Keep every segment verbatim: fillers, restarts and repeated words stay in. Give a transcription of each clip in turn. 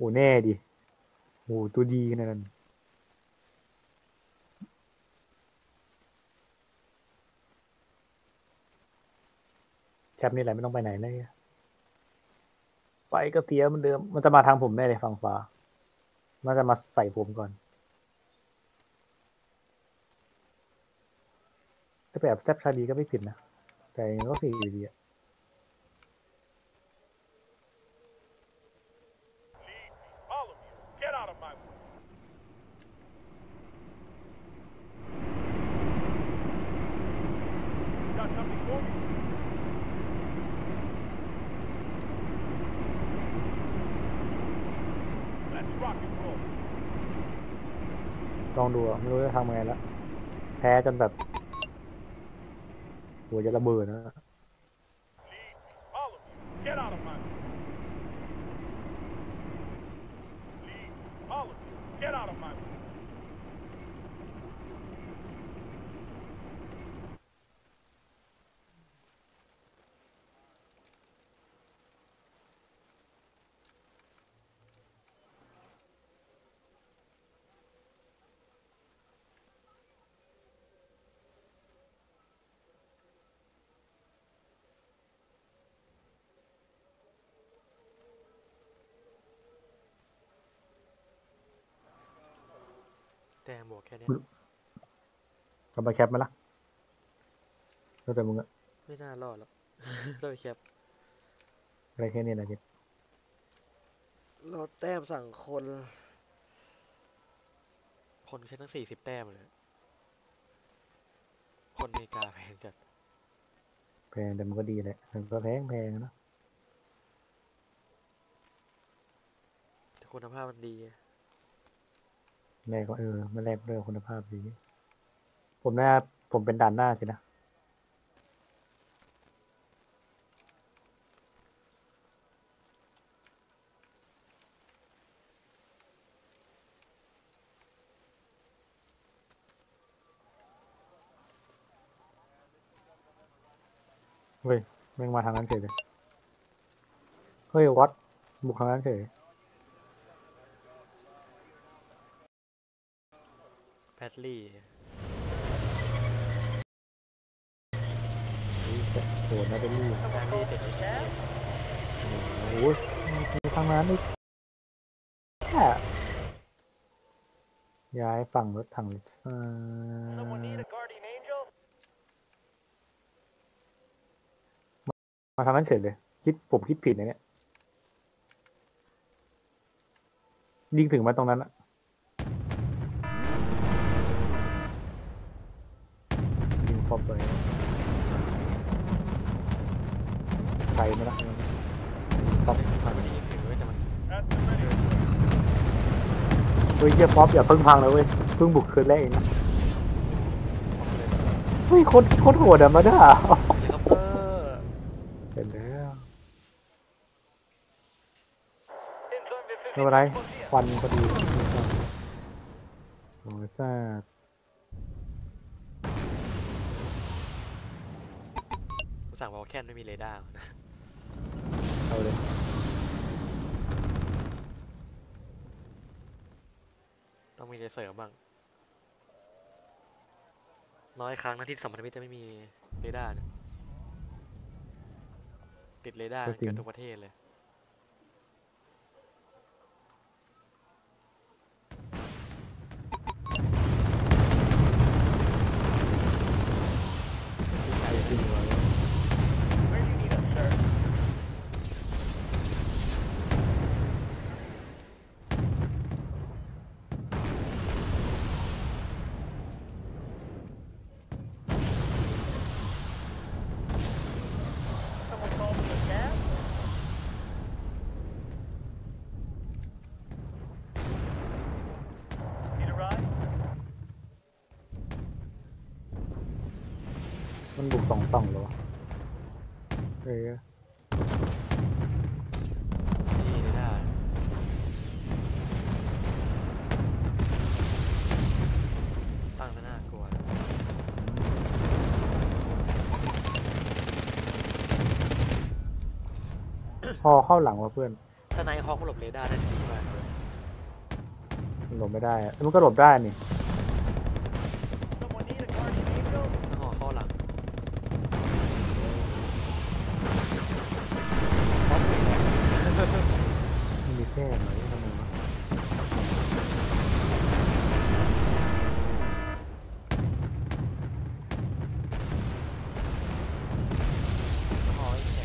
อ้แน่ดิโอ้ตัวดีขนาดนั้นแชปนี่แหละไม่ต้องไปไหนเลยไปก็เสียเหมือนเดิมมันจะมาทางผมแน่เลยฝั่งฟ้ามันจะมาใส่ผมก่อนถ้าแบบแซบชาดีก็ไม่ผิดนะแต่ยังก็สี่อยู่ดีอะลองดูอะไม่รู้จะทำไงแล้วแพ้จนแบบหัวจะระเบิดนะแต้มบวกแค่นี้กลับมาแคปไหมล่ะแล้วแต่มึงอะไม่น่ารอดหรอกต้องไปแคปอะไรแค่นี้นะคิดรอแต้มสั่งคนคนใช้ตั้งสี่สิบแต้มเลยคนอเมริกาแพงจัดแพงแต่มันก็ดีแหละมันก็แพงแพงนะแต่คุณภาพมันดีแรกก็เออไม่แรกด้วยคุณภาพดีผมน่าผมเป็นด่านหน้าสินะเฮ้ยแม่งมาทางนั้นเฉยเลยเฮ้ยวัดบุกทางนั้นเฉยแพทลี่โหดนะเป็นลี่แพทลี่ติดไอทีโอ้โหมีทางนั้นอีกแค่ย้ายฝั่งรถถังอ่ามาทางนั้นเฉยเลยคิดผมคิดผิดนะเนี่ยยิงถึงมาตรงนั้นอะยิงฟอบไปไกลไหมล่ะฟอบมันไม่ได้ยิงถึงเว้ยแต่มันเฮ้ยเฮียฟอบอย่าเพิ่งพังเลยเว้ยเพิ่งบุกคืนแรกเองนะเฮ้ยโคตรโคตรโหดอะมาด้าเฮลิคอปเตอร์เห็นแล้วไม่เป็นไรควันพอดีโอ้ยซ่ากูสั่งวอลแคนไม่มีเรดาร์นะเอาเลยต้องมีเลเซอร์บ้างน้อยครั้งนะที่สัมพันธมิตรจะไม่มีเรดาร์ติดเรดาร์เกือบทุกประเทศเลยมันบุกสองฝั่งเหรอเออนี่เรดาร์ตั้งซะน่ากลัวพอเข้าหลังว่ะเพื่อนถ้านายฮอกมันหลบเรดาร์ได้ดีมากเลยมันหลบไม่ได้อะมันก็หลบได้นี่แล้วห่อเข้าหลังฮอกเลยนะมันมีแค่ไหนทำไมวะห่อไอ้แข็ง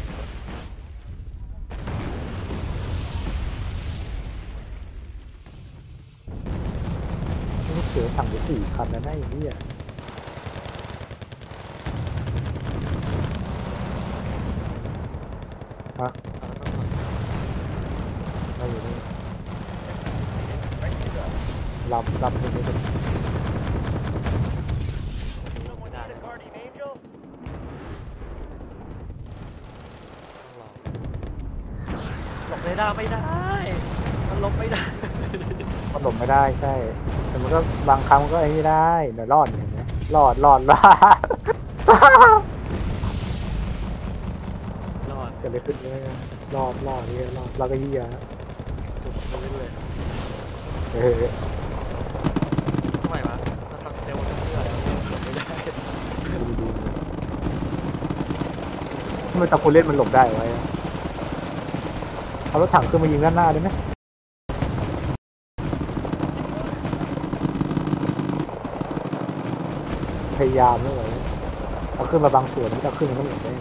นี่เสือถังไปสี่คันแล้วได้ยังไงอ่ะฮะเอาแล้วต้องถอยได้อยู่นี่ลำลำตรงนี้เป็นไม่ได้เลยต้องรอหลบเรดาร์ไม่ได้มันหลบไม่ได้มันหลบไม่ได้ใช่แต่มันก็บางครั้งมันก็ไอ้นี่ได้เดี๋ยวรอดเห็นไหมรอดรอดรอดรอดเกิดอะไรขึ้นเนี่ยรอดรอดเนี่ยรอดเราก็เฮียจุกไปเรื่อยเออๆทำไมวะมันทำสเตลมันเพื่อแล้วหลบไม่ได้ดูดูทำไมตะโกนเล่นมันหลบได้ไว้เอารถถังขึ้นมายิงด้านหน้าได้ไหมพยายามไม่ไหวเอาขึ้นมาบางส่วนที่จะขึ้นมันก็หลบได้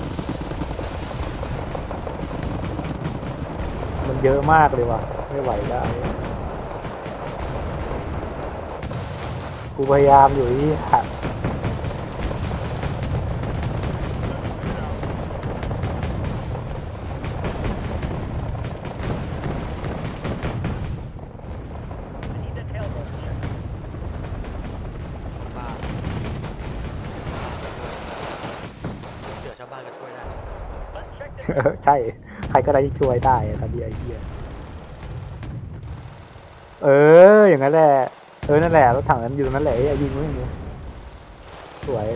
มันเยอะมากเลยว่ะไม่ไหวได้กูพยายามอยู่ที่หักบ้าเสือชาวบ้านก็ช่วยได้ใช่ ใครก็ได้ที่ช่วยได้อะตอนนี้ไอ้เหี้ยเออ อย่างนั้นแหละ เออ นั่นแหละ รถถังนั้นอยู่นั่นแหละไอ้ยิงไว้อย่างนี้สวย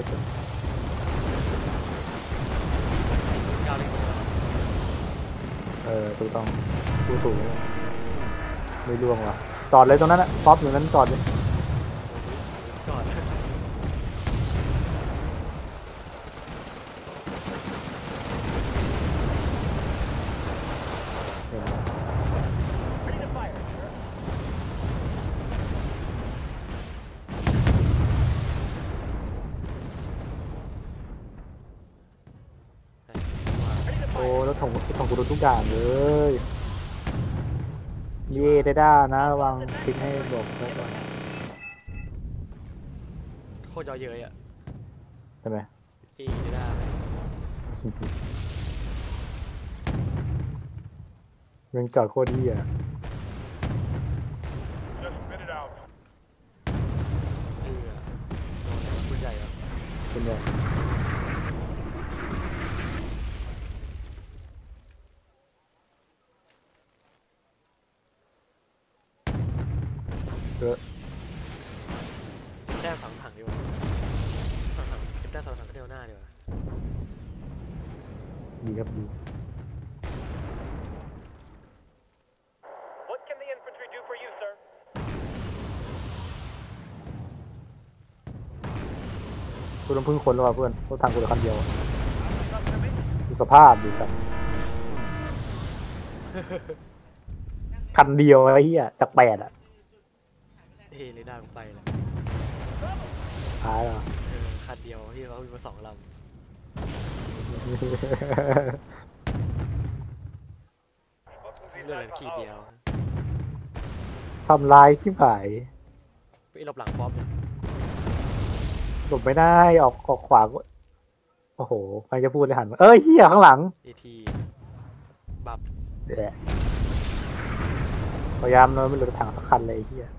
ยาวเลยเออ ถูกต้องถูกถูกไม่ล่วงว่ะจอดเลยตรงนั้นนะป๊อปอยู่นั้นจอดเลยก่อนเห็นไหมโอ้แล้วถงถงกูโดนทุกอย่างเลยเย่ได้ด้านะระวังทิ้งให้บอกไว้ก่อนโคตรเยอะเย้ยอ่ะใช่ไหมอีไม่ได้ยังจอดโคตรดีอ่ะเออโดนปืนใหญ่อ่ะเป็นไงเออแต้มสองถังดีกว่าสองถังเก็บแต้มสองถังก็เดียวหน้าดีกว่าดีครับดี What can the infantry do for you, sir? กูต้องพึ่งคนแล้วว่ะเพื่อนรถทางกูเหลือคันเดียว Trust to me? ดูสภาพดูกัน คันเดียวไอ้เหี้ยจากแปดอ่ะเฮ้ยเรดาร์กูไปแล้วตายแล้วเออคันเดียวที่เขามีมาสองลำเลือดเหลือขีดเดียวทำลายชิบหายไปหลบหลังฟอมเนี่ยหลบไม่ได้ออกออกขวาก็โอ้โหใครจะพูดเลยหันมาเอ้ยเหี้ยข้างหลังเอทีบับเดี๋ยวพยายามเลยไม่เหลือถังสักคันเลยไอ้เหี้ย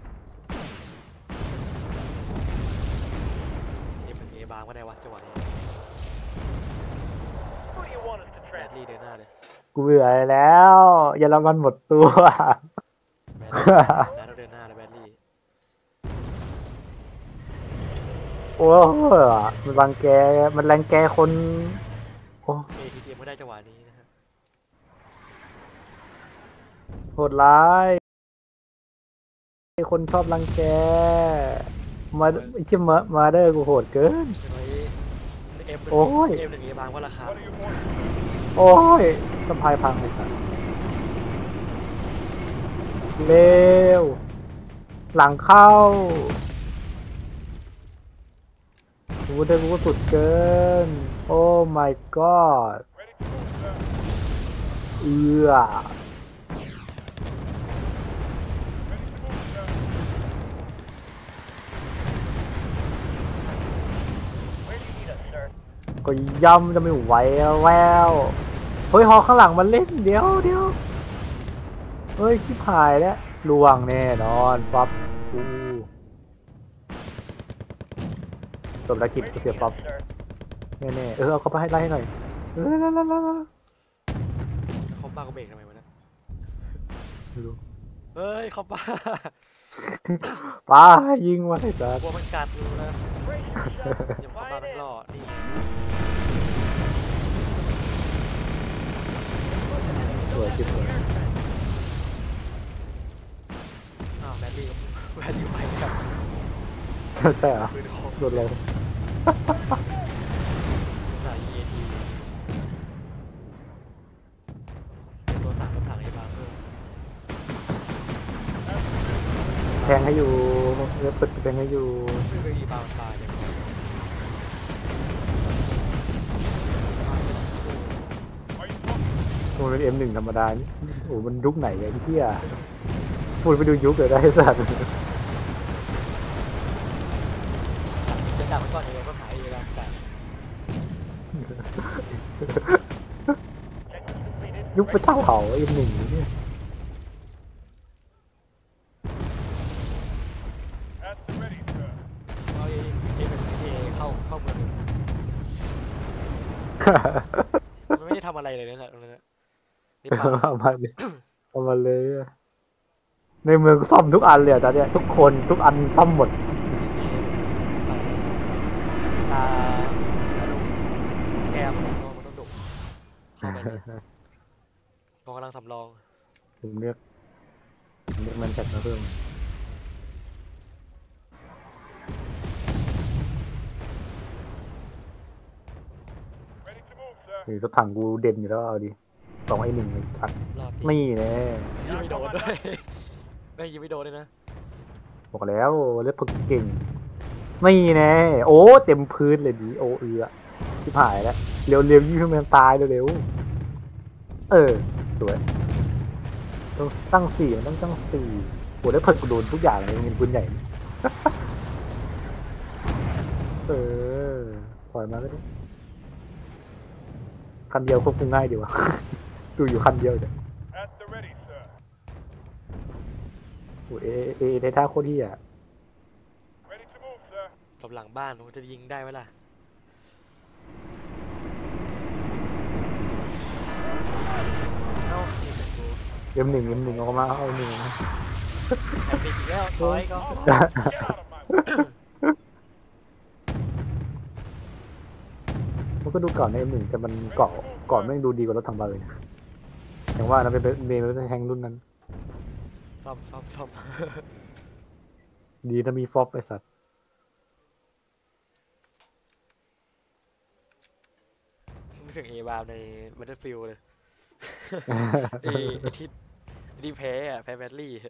เอ็มเอบางก็ได้วะจังหวะนี้ Who do you want us to แบด transport? ลี่เดินหน้าเลยกูเบื่อแล้วอย่าละมันหมดตัวแบดลี่น้าเราเดินหน้าเลยแบดลี่โอ้มันรังแกมันรังแกคนโอ้เอทีเจมก็ได้จังหวะนี้นะครับหดร้ายคนชอบรังแกมาไอ้เชี่ยมามาเดอร์กูโหดเกินใช่ไหมเอ็มโอ้ยเอ็มหนึ่งเอบางว่าราคา What are your orders? โอ้ยสะพายพังเลยครับเร็วหลังเข้าโอ้เดอร์กูสุดเกินโอ้ my god Ready to move, sir. เอือ Ready to move, sir. Where do you need us, sir? ก็ย่ำจะไม่ไหวแล้วเฮ้ยฮอข้างหลังมันเล่นเดี๋ยวเดี๋ยวเฮ้ยชิบหายแล้วลวงแน่นอนป๊อปกูจบภารกิจ Where กู do เสี you ย need ป๊อป us, sir? แน่ๆเออเอาเขาไปให้ไล่ให้หน่อยเออแล้วแล้วแล้วแล้วเขาบ้าก็เบรกทำไมวะเนะไม่รู้เฮ้ยเขาบ้าป้ายิงมาให้สักลัวมันกัดอยู่นะ Brace yourself. ยังเขาบ้ามันหล่อนี่สวยจิบสวยอ้าวแบดดี้แบดดี้ไปแล้วใช่เหรอปืนของโดนอะไรสาย อี เอ ที ตัวสามรถถังไอ้บางเพิ่มแทงให้อยู่เลือดเปิดแทงให้อยู่ซึ่งก็อีบางตายอย่างไร Are you smoking? มันเป็น เอ็ม หนึ่ง ธรรมดานี่โอ้มันยุคไหนไอ้เหี้ยพูดไปดูยุคเลยได้ไอ้สัตว์จะดับมันก่อนเองก็หายเองแล้วกัน Check completed. ยุคพระเจ้าเผา เอ็ม หนึ่ง เนี่ย At the ready, sir. เอาเอเอเป็นเอเข้าเข้าเมืองเลยมันไม่ได้ทำอะไรเลยนะตรงนั้นนะนี่ปาเอามาเลยเอามาเลยอะในเมืองซ่อมทุกอันเลยอะตอนเนี้ยทุกคนทุกอันซ่อมหมดตาเสือดุแก้มมันต้องมันต้องดุเข้าไปเลยกองกำลังสำรองผมเลือกผมเลือกมันจัดมาเพิ่ม Ready to move, sir. นี่รถถังกูเด่นอยู่แล้วเอาดิสองไอ้หนึ่งไอ้สัตว์รอบนี่แน่ยิงไม่โดนด้วยไม่ยิงไม่โดนเลยนะบอกแล้วเลือกพวกเก่งไม่แน่โอ้เต็มพื้นเลยดิโอเอือชิบหายแล้วเร็วเร็วยิ่งให้มันตายเร็วๆเออสวยต้องตั้งสี่มันต้องตั้งสี่โหแล้วเพิ่งกูโดนทุกอย่างเลยเงินปืนใหญ่ เออปล่อยมาก็ได้คันเดียวควบคุมง่ายดีวะ ดูอยู่คันเดียวเดี๋ยว At the ready, sir. โอ้เอเอเอในท่าโคตรที่อ่ะ Ready to move, sir. หลบหลังบ้านมันจะยิงได้ไหมล่ะเอ้ายิงเป็นกูเอ็มหนึ่งเอ็มหนึ่งออกมาเอาหนึ่งแอบไปอีกแล้วถอยก็ Get out of my way. มันก็ดูเก่าในเอ็มหนึ่งแต่มันเกาะเกาะแม่งดูดีกว่ารถทางบาเลยนะอย่างว่านะเป็นเบนเป็นแฮงรุ่นนั้นซ่อมซ่อมซ่อมดีถ้ามีฟอปไอสัตว์นึกถึงเอบามใน Battlefield เลย ไอ้ไอ้ที่ไอ้ที่แพ้อะแพ้แบตลี่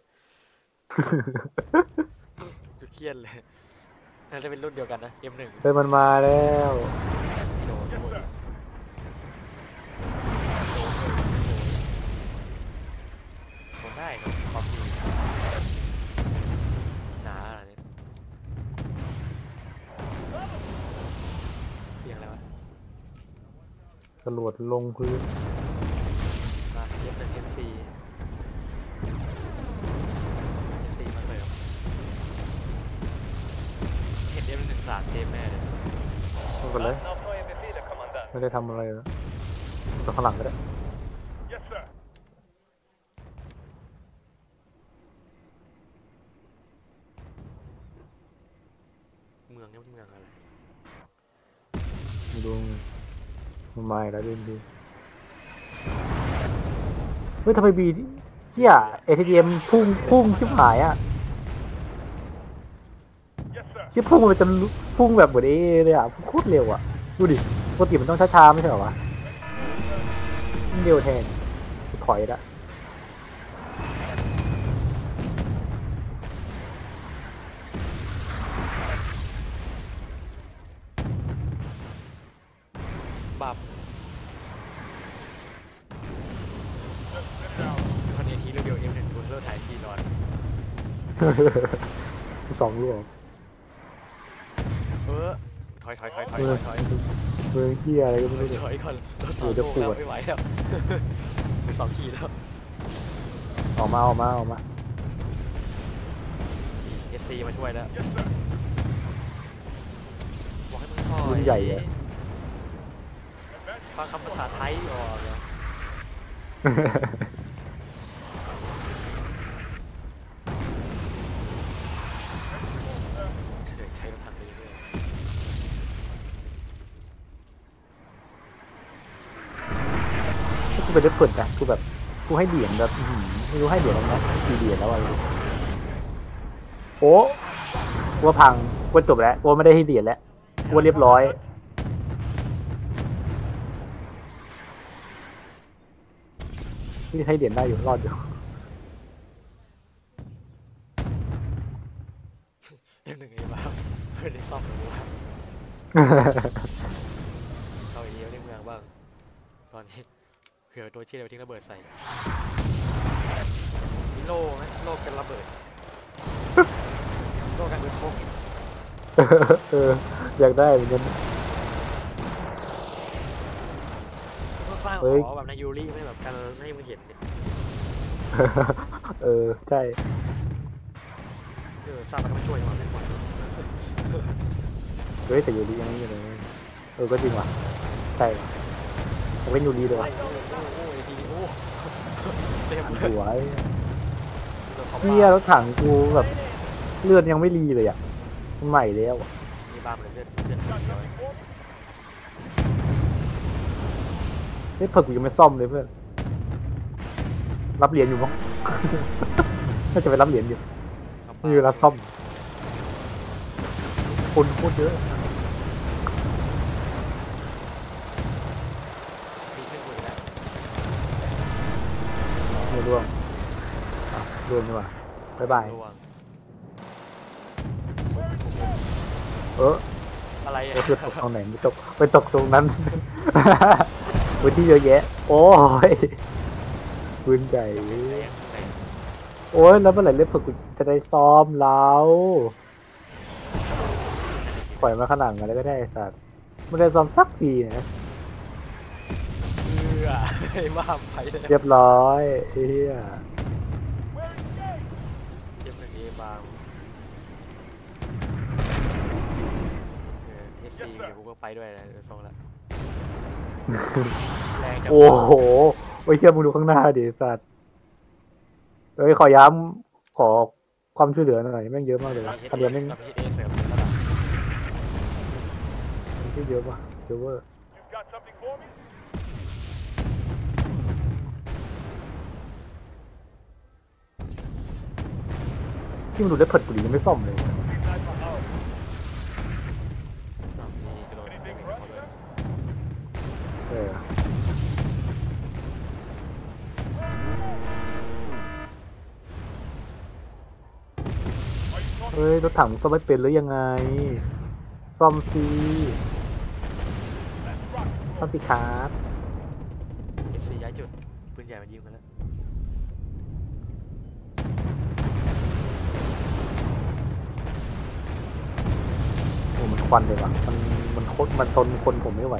ดูเครียดเลยน่าจะเป็นรุ่นเดียวกันนะ เอ็ม หนึ่งเฮ้ยมันมาแล้วโดน Yes, โดน sir. โดนได้ครับความดีหนาอะไรเนี่ยเสียงอะไรวะจรวดลงพื้นมาเอฟหนึ่งเอสซีเอสซีมาเสริมเห็นเอฟหนึ่งสามเจมแน่เลยลงกันเลย Основное бефеhle, командант. ไม่ได้ทำอะไรแล้วตัวข้างหลังก็ได้ Yes, sir. เมืองนี่มันเมืองอะไรดูมันมาอีกแล้วดูดูเฮ้ยทำไมบีที่ชี่ยเอทีเอ็มพุ่งพุ่งชิบหายอ่ะ Yes, sir. ชิบพุ่งมันจะพุ่งแบบเหมือนเอเลยอ่ะโคตรเร็วอ่ะดูดิปกติมันต้องช้าๆไม่ใช่เหรอวะมันเร็วแทนถอยละบับ Just spit it out. คนเอทีเร็วๆเอ็มหนึ่งคุณเลิกถ่ายชีนอนสองลูกเออถอยถอยถอยถอยถอยถอยเมืองเฮียอะไรก็ไม่รู้เนี่ยถอยก่อนรถโอ้ต่อโหจะโลกปวดแล้วไม่ไหวแล้ว ไปสองขีดแล้วออกมาออกมาออกมาเอสซีมาช่วยแล้ว Yes, sir. บอกให้มึงถอยรุ่นใหญ่อะฟังคำภาษาไทยออกเหรอเถื่อนใช้รถถังไปเรื่อยกูไปได้เปิดอะกูแบบกูให้เหรียญแบบอื้อหือไม่รู้ให้เหรียญอะไรนะกี่เหรียญแล้วอะไรโอ้กูว่าพังกูว่าจบแล้วกูว่าไม่ได้ให้เหรียญแล้วกูว่าเรียบร้อยที่ให้เหรียญได้อยู่รอดอยู่เอ็มหนึ่งไอ้บ้าเพื่อนได้ซ่อมหรือว่าเอาอีกเดียวในเมืองบ้างตอนนี้เผื่อตัวเชี่ยไปทิ้งระเบิดใส่มีโล่ไหมโล่กันระเบิดโล่กันเป็นพกเอออยากได้เหมือนกันต้องสร้างหเฮ้ยอแบบในยูริไม่แบบกันไม่ให้มึงเห็นดิเออใช่เออสร้างมันก็ไม่ช่วยหรอกไม่ช่วยเฮ้ยแต่ยูรียังไม่มีเลยเออก็จริงว่ะใช่ว่ะผมเป็นยูรีเลยโอ้ว่ะโหโอ้โหไอ้ทีโอ้เต็มถังเลยหัวไอ้เขาเที่ยรถถังกูแบบเลือดยังไม่รีเลยอ่ะมันใหม่แล้วอะมีบ้าเลยเลือดเลือดเดียวเฮ้ยเพิ่งกูยังไม่ซ่อมเลยเพื่อนรับเหรียญอยู่มั้ง น่าจะไปรับเหรียญอยู่ไม่มีเวลาซ่อมคนโคตรเยอะทีขึ้นกูแล้วไม่ร่วงอ่ะร่วงดีกว่าบ๊ายบายระวังเอออะไรเออ่ะอคือตกตรงไหนไม่ตกไปตกตรงนั้น พื้นที่เยอะแยะ โอ้ยพื้นใหญ่โอ้ยแล้วเมื่อไหร่เล็บฝึกกูจะได้ซ้อมแล้วปล่อยมาขนาดนั้นแล้วก็ได้ไอ้สัตว์ไม่ได้ซ้อมสักทีนะเออไอ้บ้าไปเลยเรียบร้อยเฮียเจ็บหนึ่งเอบางเอสซีเดี๋ยวกูก็ไปด้วยนะเดี๋ยวส่งละแรงจังโอ้โหโอ้ยเฮียมึงดูข้างหน้าดิสัตว์เอ้ยขอย้ำขอความช่วยเหลือหน่อยแม่งเยอะมากเลยเราวะมีคันเดียวแม่งเรามีเอเสริมแล้วล่ะที่เยอะปะเยอะเวอร์ You've got something for me? ที่มันดูได้เผิดกูดียังไม่ซ่อมเลย These guys are ours. อ้าวมีกระโดด Anything for us, sir? เออ Are you talking? เฮ้ยรถถังซ่อมไม่เป็นหรือยังไง ซ่อมซี Let's rock. ซ่อมสิครับเอสซีย้ายจุดปืนใหญ่มันยิงกันแล้วโอ้มันควันเลยว่ะมันมันโคตรมันทนคนผมไม่ไหว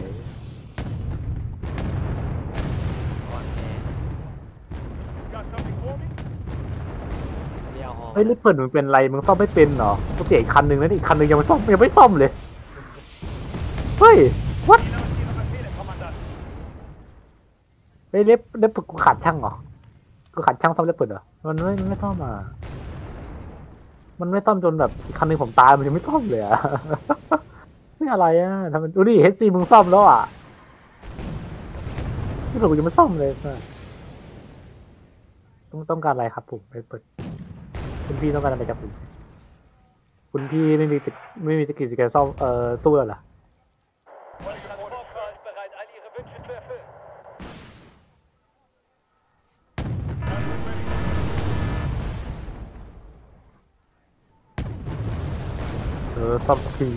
ก่อนแน่ Got something for me? เรียวฮอเฮ้ยลิปเปิลมันเป็นไรมึงซ่อมไม่เป็นเหรอกูเสียอีกคันหนึ่งแล้วอีกคันหนึ่งยังไม่ซ่อมยังไม่ซ่อมเลยเฮ้ยวัด Innovative Commander. เฮ้ยเล็บเล็บกูขาดช่างเหรอกูขาดช่างซ่อมเล็บเปิลเหรอมันไม่มันไม่ซ่อมอ่ะมันไม่ซ่อมจนแบบอีกคันหนึ่งผมตายมันยังไม่ซ่อมเลยอ่ะ นี่อะไรอ่ะทำไมดูดิเฮดซีมึงซ่อมแล้วอ่ะนี่ผมกูยังไม่ซ่อมเลยอ่ะต้องต้องการอะไรครับผมไปเปิดคุณพี่ต้องการอะไรจากผมคุณพี่ไม่มีติดไม่มีกิจการซ่อมเอ่อสู้แล้วเหรอ Transporter ist bereit, all Ihre Wünsche zu erfüllen. เออซ่อมสักที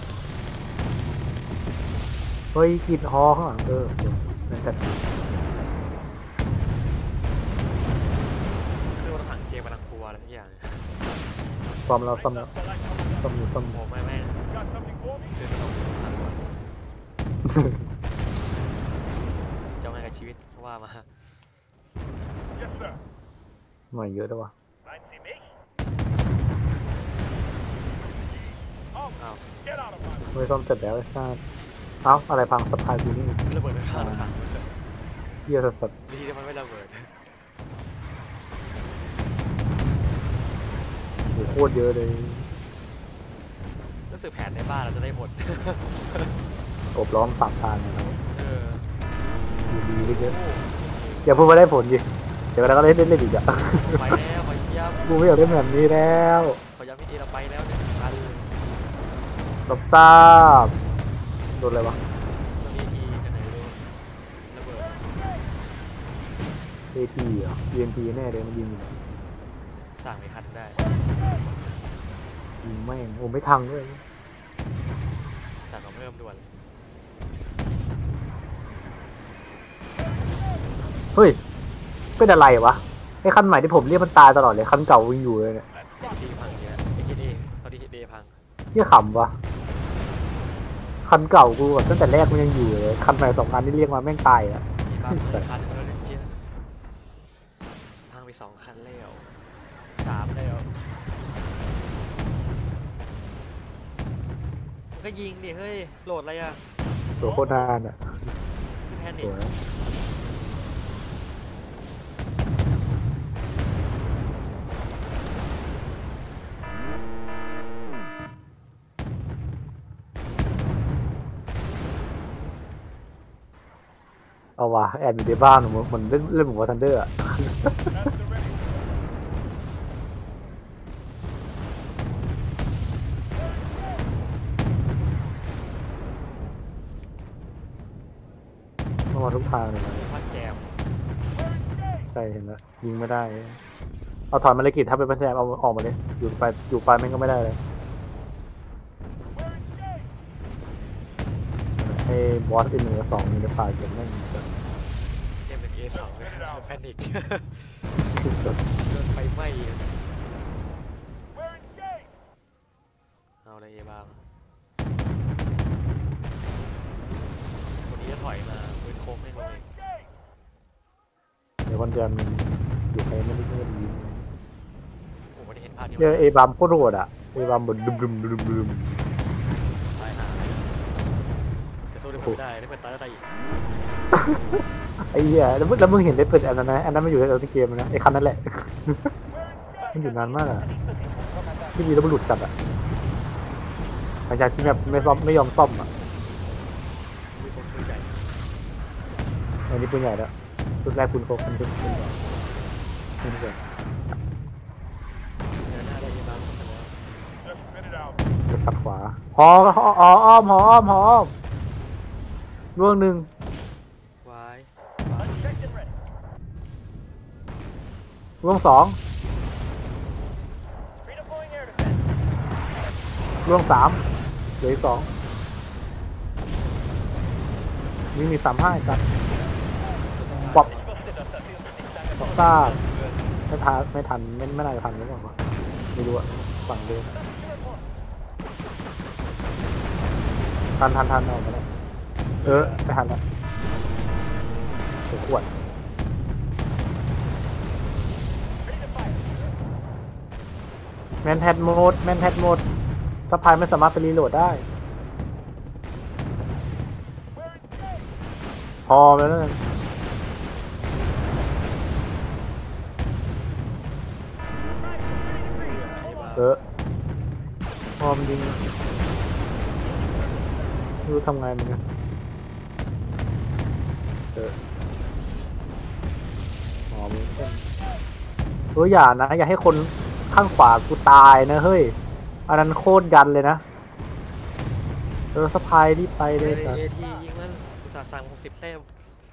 เฮ้ยกรีดฮอข้างหลังเออนั่นจัดคือว่าถังเจมันกลัวอะไรทุกอย่างซ่อมเราซ่อมแล้ว Einsatzbereit, Kommandant. ซ่อมอยู่ซ่อมอโอ้ยู่ไม่ไม่ Got something for me? คือไม่ต้องทำก่อนจะเอาไงกับชีวิตเขาว่ามา Yes, sir. หน่อยเยอะด้วยวะ Meinen Sie mich? Auf, อ้าว get out of my way. ไม่ซ่อมเสร็จแล้วไอ้ชาติเอ้าอะไรพังสะพายกูนี่ระเบิดไปข้างถังเหี้ยสัสดีที่มันไม่ระเบิดๆโหโคตรเยอะเลยรู้สึกแผนในบ้านเราจะได้ผลกบล้อมสามทางนะครับเอออยู่ดีไปเยอะอย่าพูดว่าได้ผลดิเดี๋ยวเราก็เล่นเล่นเล่นอีกอะไปแล้วขอย้ำกูไม่อยากเล่นแบบนี้แล้วขอย้ำพี่ดีเราไปแล้วหนึ่งพันรับทราบโดนอะไรวะตรงนี้ทีกันไหนไม่รู้ระเบิดเอทีเหรอ บี เอ็น พี แน่เลยมันยิงอยู่สั่งไปคันได้ยิงแม่งโอ้ไม่ทังด้วยสั่งมาเพิ่มด่วนเฮ้ยเป็นอะไรวะไอ้คันใหม่ที่ผมเรียกมันตายตลอดเลยคันเก่าวิ่งอยู่เลยเนี่ยทีพังเยอะไอ้ทีเอตอนที่เดพังที่ขำวะคันเก่ากูแบบตั้งแต่แรกมันยังอยู่เลยคันใหม่สองคันที่เรียกมาแม่งตายอ่ะมีบ้างเพิ่มคันแล้วเนี่ยเชี่ยพังไปสองคันแล้วสามแล้วมันก็ยิงดิเฮ้ยโหลดอะไรอ่ะตัวโคตรนานอ่ะแพสนิควยเอาว่ะแอบอยู่ในบ้านเหมือนเหมือนเล่นเล่นเหมือนวอร์ทันเดอร์อ่ะ That's the ready. ต้องมาทุกทางเลยนะพัดแจมใช่เห็นแล้วยิงไม่ได้ เอาถอนมาเลยกิจถ้าเป็นพันแจมเอาออกมาเลยอยู่ไปอยู่ไปแม่งก็ไม่ได้เลยให้บอสอีกหนึ่งกับสองมีในป่าเกมแม่งจะเกมเป็นเอสองเลยแพนิคสุดโดนไฟไหม้ We're engaged. เอาอะไรบ้างคนนี้จะถอยมาปืนโค้งให้ลง We're เอง engaged. เดี๋ยววันแจมมันอยู่ไปไม่ได้ไม่ได้ยิงโอ้โหได้เห็นภาพนี้เจอเอบัมโคตรโหดอ่ะเอบัมบดดุมดุมดุมดุมตายหาจะสู้ได้ผมได้ได้เป็นตายแล้วตายอีกไอ้เหี้ยแล้วมึงแล้วมึงเห็นได้เปิดอันนั้นนะอันนั้นมันอยู่ในเกมนะไอ้คันนั่นแหละ มันอยู่นานมากอ่ะที่มีแล้วมันหลุดจัดอ่ะหลังจากที่แบบไม่ซ่อมไม่ยอมซ่อมอ่ะมีคนปืนใหญ่อันนี้ปืนใหญ่แล้วชุดแรกคุณโคคุณชุดปืนใหญ่ปืนใหญ่เดินหน้าได้ยังบ้างก็เสร็จแล้ว Just spit it out. ไปฝักขวาหอหอหออ้อมหออ้อมหออ้อมร่วงหนึ่งวายว Unchecked and ready. ร่วงสอง Redeploying air defense. ร่วงสามเหลืออีกสองนี่มีสามห้าครับป๊อปป๊อปซ่าไม่ทันไม่ทันไม่ไม่น่าจะทันหรือเปล่าวะไม่รู้อะฝั่งเดิมทันทันทันเอาไปแล้วเออไม่ทันแล้วเดี๋ยวขวดแมนแทดโหมดแมนแทดโหมดสะพายไม่สามารถไปรีโหลดได้ พอแล้วนะเออพอมนยิงไม่รู้ทำไงมึงนะเออหอมึงเต้นเฮ้ยอย่านะอย่าให้คนข้างขวากูตายนะเฮ้ยอันนั้นโคตรยันเลยนะเออสะพายรีบไปเลเอยสัสเอทียิงมันอุตส่าห์สั่งหกสิบเต็ม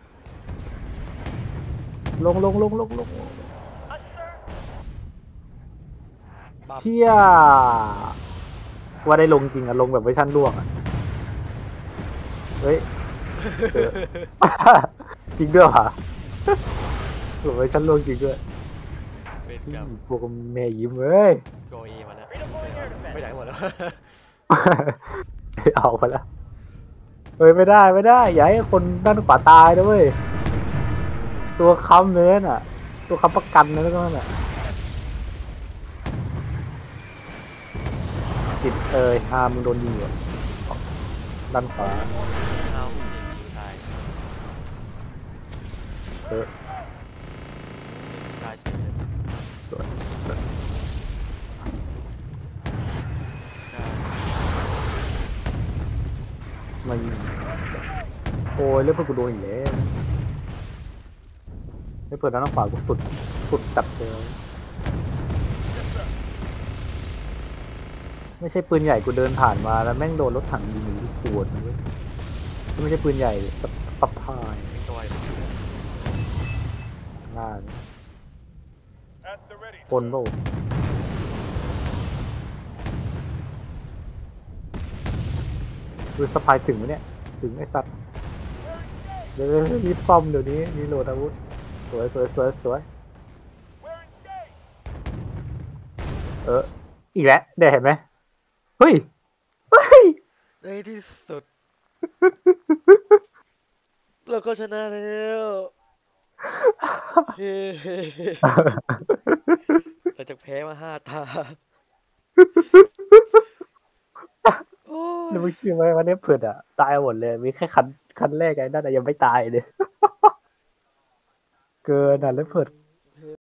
ลงลงลงลงลงบับเที่ยว่าได้ลงจริงอะลงแบบเวอร์ชันล่วงอะเฮ้ยเออ จริงด้วยเหรอแบบเวอร์ชันล่วงจริงด้วยเป็นกับพวกแม่ยิ้มเว้ยโกเอมันอะไม่ได้หมดแล้วออกไปแล้วเฮ้ยไม่ได้ไม่ได้อย่าให้คนด้านขวาตายนะเว้ยตัวค้ำเนื้อน่ะ ตัวค้ำประกันนะแล้วก็นั่นแหละจิตเอ้ยฮามึงโดนยิงอยู่ด้านขวาเอายิงยิงตายเออยิงตายเฉยเลยสวยอ่ามายิงโอ้ยเลือดเพื่อนกูโดนอีกแล้วไม่เปิดด้านขวากูสุดสุดจัดเลยไม่ใช่ปืนใหญ่กูเดินผ่านมาแล้วแม่งโดนรถถังยิงที่ปวดนะเว้ยไม่ใช่ปืนใหญ่สับสับพายเป็นตัวอีกงาน At the ready. คนโลกดูสะพายถึงไหมเนี่ย ถึงไอ้สัตว์เดี๋ยวๆรีบซ่อมเดี๋ยวนี้รีโหลดอาวุธสวยสวยสวยสวย We're engaged. เออ อีกแล้วเดี๋ยวเห็นไหมเฮ้ย เฮ้ยในที่สุด เราก็ชนะแล้วเฮ้เราจะแพ้มาห้าตาโอ้ยแล้วมึงเชื่อไหมว่าเนี่ยเพื่อนอ่ะ ตายหมดเลย มีแค่คันคันแรกไอ้นั่นอะยังไม่ตายเลย เกินอ่ะแล้วเพื่อน